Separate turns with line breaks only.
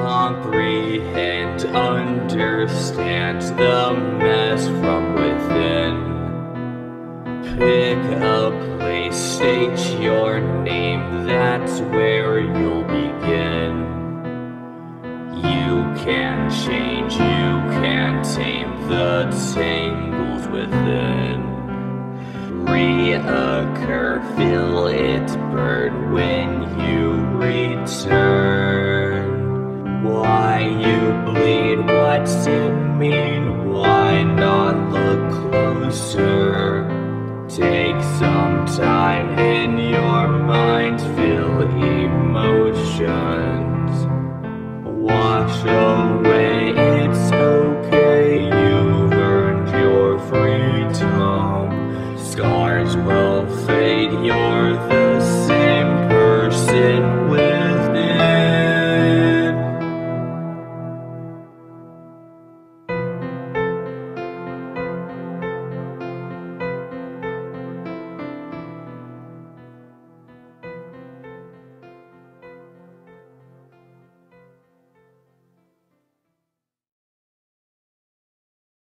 comprehend, understand the mess from within. Pick a place, state your name, that's where you'll begin. You can change, you can tame the tangles within. Reoccur, feel it burn when you return.